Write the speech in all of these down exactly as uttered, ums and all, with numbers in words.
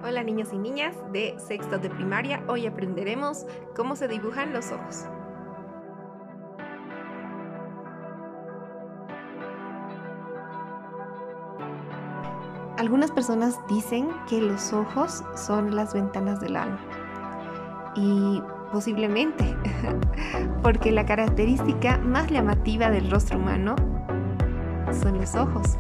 Hola niños y niñas de sexto de primaria, hoy aprenderemos cómo se dibujan los ojos. Algunas personas dicen que los ojos son las ventanas del alma y posiblemente porque la característica más llamativa del rostro humano son los ojos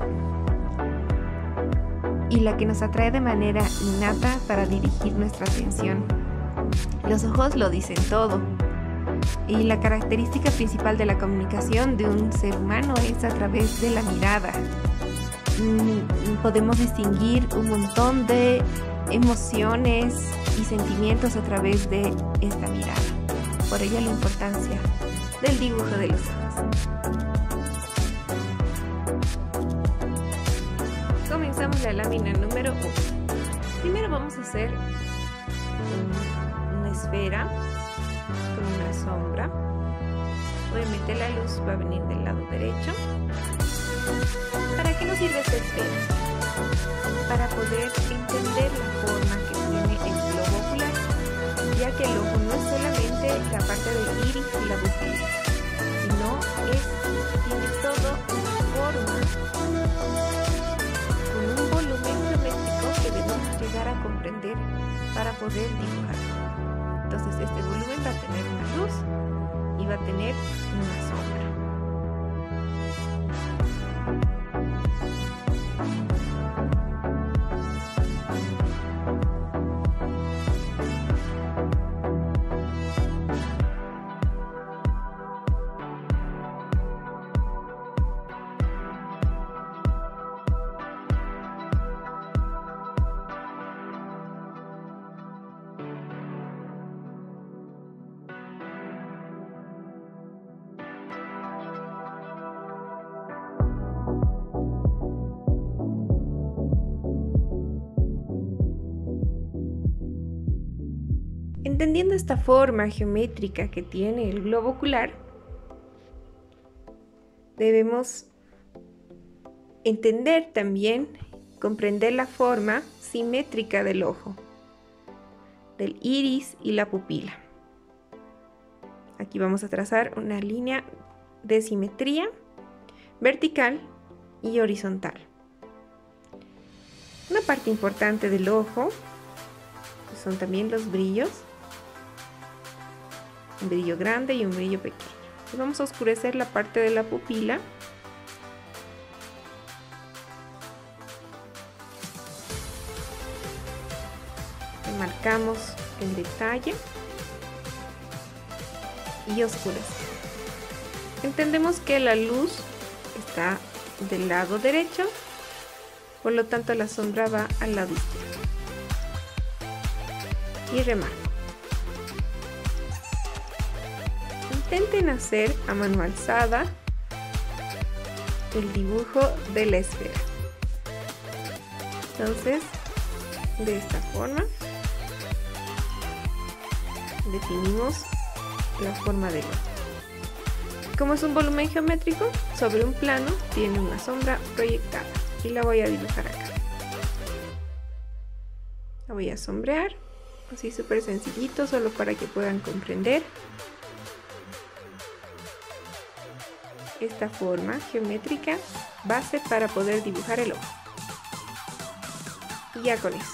y la que nos atrae de manera innata para dirigir nuestra atención. Los ojos lo dicen todo y la característica principal de la comunicación de un ser humano es a través de la mirada. Mm, podemos distinguir un montón de emociones y sentimientos a través de esta mirada. Por ello la importancia del dibujo de los ojos. Comenzamos la lámina número uno. Primero vamos a hacer un, una esfera con una sombra. Obviamente la luz va a venir del lado derecho. ¿Para qué nos sirve esta esfera? Para poder entender la forma que tiene el globo ocular, ya que el ojo no es solamente la parte del iris y la pupila, sino es, tiene todo una forma con un volumen geométrico que debemos llegar a comprender para poder dibujarlo. Entonces este volumen va a tener una luz y va a tener una sombra. Entendiendo esta forma geométrica que tiene el globo ocular, debemos entender también, comprender la forma simétrica del ojo, del iris y la pupila. Aquí vamos a trazar una línea de simetría vertical y horizontal. Una parte importante del ojo son también los brillos. Un brillo grande y un brillo pequeño. Y vamos a oscurecer la parte de la pupila. Marcamos el detalle y oscurecemos. Entendemos que la luz está del lado derecho, por lo tanto la sombra va al lado izquierdo. Y remarco. Intenten hacer a mano alzada el dibujo de la esfera. Entonces, de esta forma, definimos la forma del ojo. Como es un volumen geométrico, sobre un plano tiene una sombra proyectada y la voy a dibujar acá. La voy a sombrear, así súper sencillito, solo para que puedan comprender esta forma geométrica base para poder dibujar el ojo. Y ya con eso.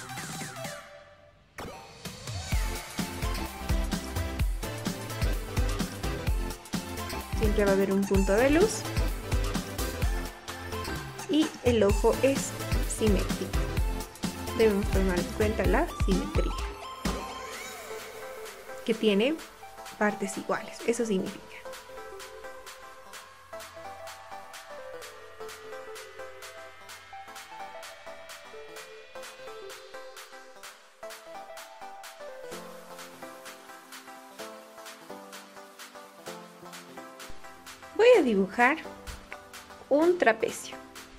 Siempre va a haber un punto de luz y el ojo es simétrico. Debemos tomar en cuenta la simetría, que tiene partes iguales. Eso significa. Voy a dibujar un trapecio.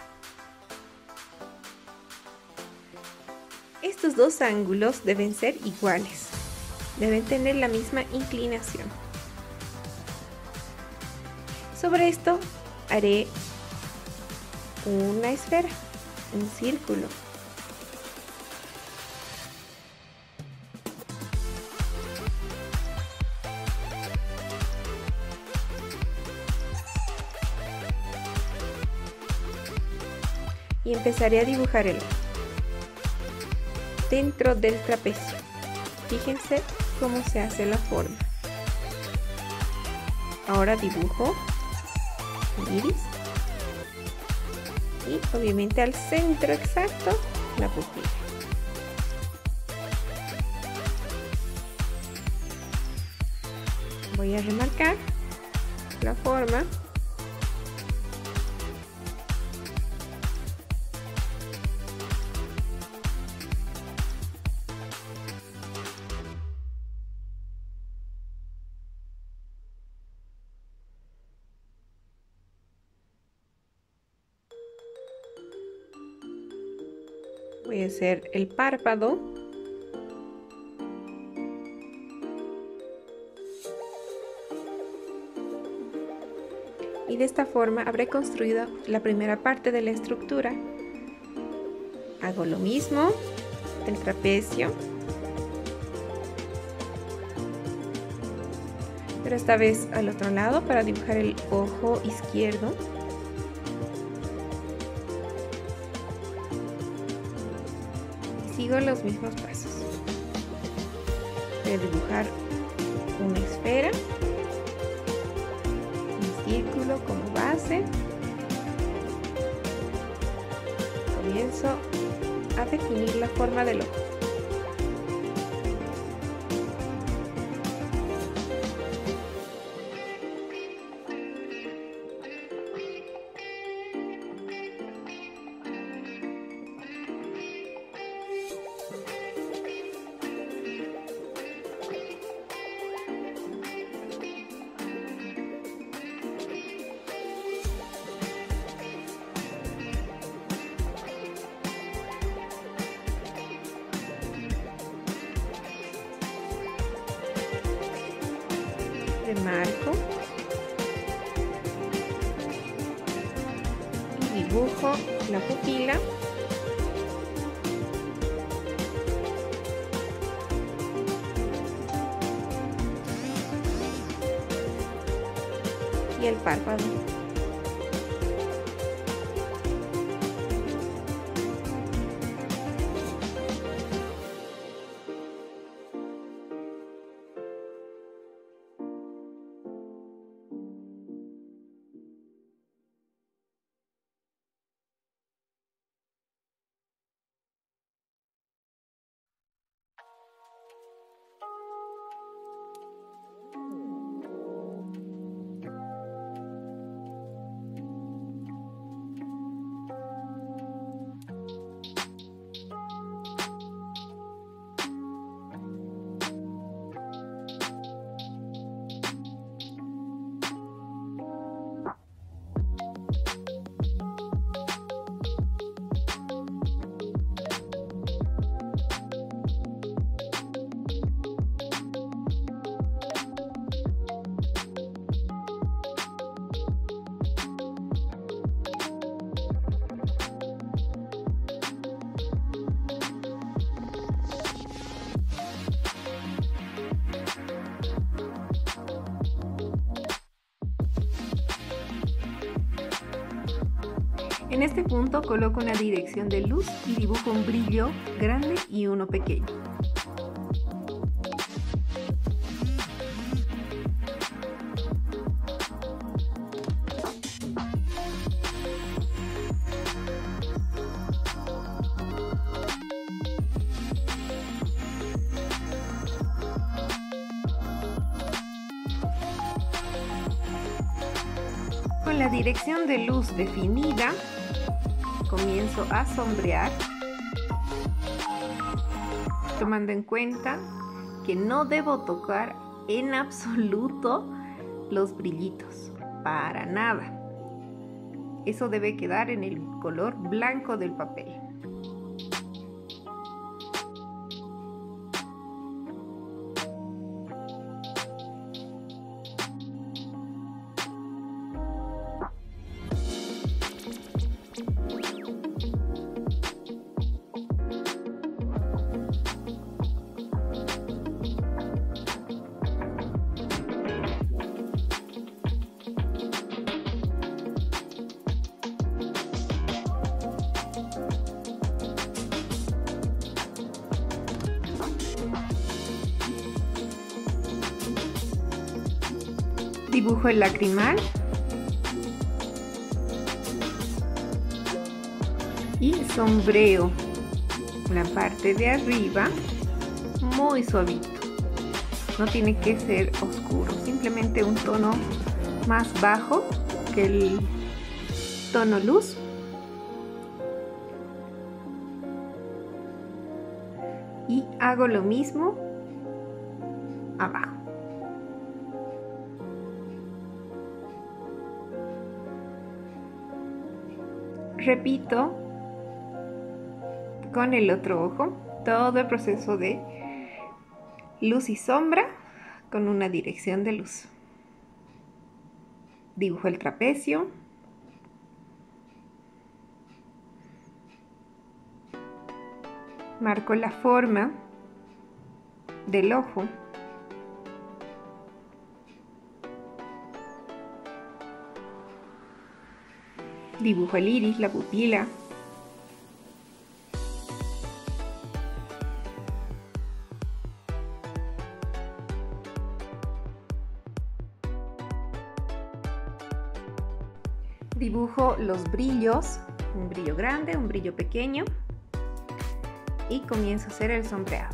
Estos dos ángulos deben ser iguales, deben tener la misma inclinación. Sobre esto haré una esfera, un círculo. y empezaré a dibujar el ojo dentro del trapecio. Fíjense cómo se hace la forma. Ahora dibujo el iris y obviamente al centro exacto la pupila. Voy a remarcar la forma. Voy a hacer el párpado. Y de esta forma habré construido la primera parte de la estructura. Hago lo mismo del trapecio, pero esta vez al otro lado para dibujar el ojo izquierdo. Sigo los mismos pasos. Voy a dibujar una esfera, un círculo como base. Comienzo a definir la forma del ojo. Marco y dibujo la pupila y el párpado. En este punto coloco una dirección de luz y dibujo un brillo grande y uno pequeño. Con la dirección de luz definida, comienzo a sombrear, tomando en cuenta que no debo tocar en absoluto los brillitos, para nada. Eso debe quedar en el color blanco del papel. Dibujo el lacrimal y sombreo la parte de arriba muy suavito. No tiene que ser oscuro, simplemente un tono más bajo que el tono luz. Y hago lo mismo abajo. Repito con el otro ojo todo el proceso de luz y sombra con una dirección de luz. Dibujo el trapecio. Marco la forma del ojo. Dibujo el iris, la pupila. Dibujo los brillos, un brillo grande, un brillo pequeño, y comienzo a hacer el sombreado.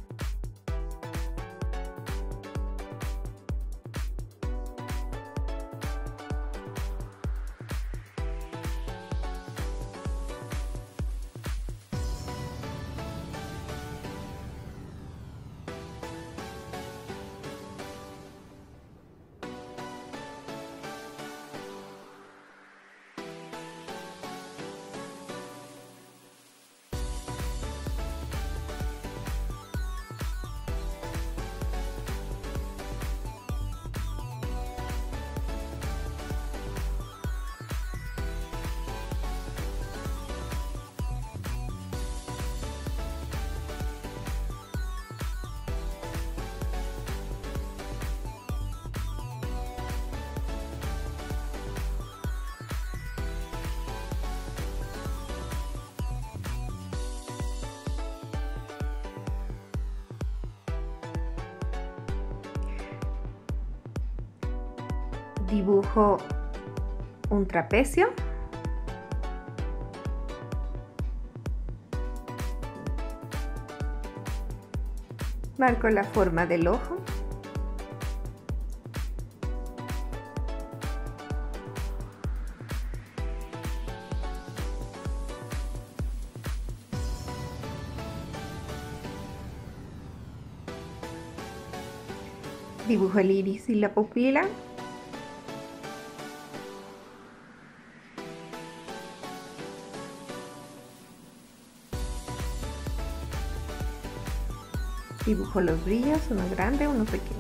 Dibujo un trapecio. Marco la forma del ojo. Dibujo el iris y la pupila. Dibujo los brillos, uno grande, uno pequeño.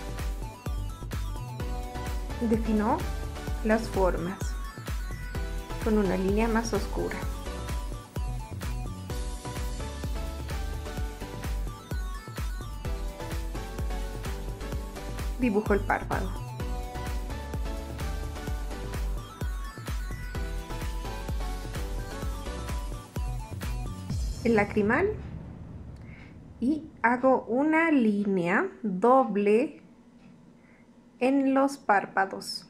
Defino las formas con una línea más oscura. Dibujo el párpado. El lacrimal. Y hago una línea doble en los párpados.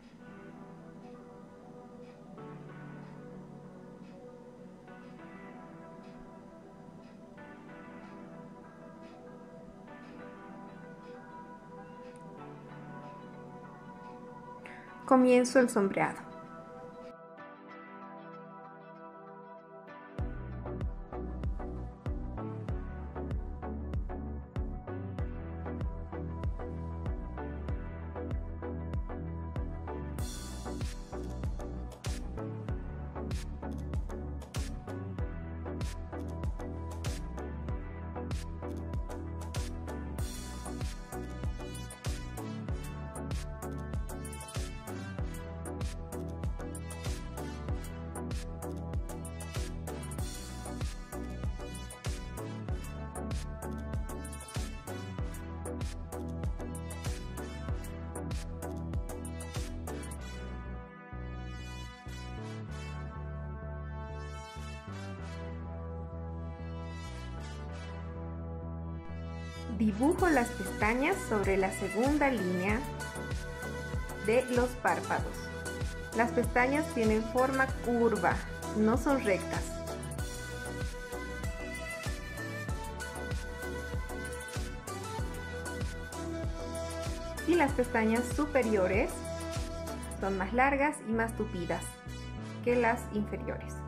Comienzo el sombreado. Dibujo las pestañas sobre la segunda línea de los párpados. Las pestañas tienen forma curva, no son rectas. Y las pestañas superiores son más largas y más tupidas que las inferiores.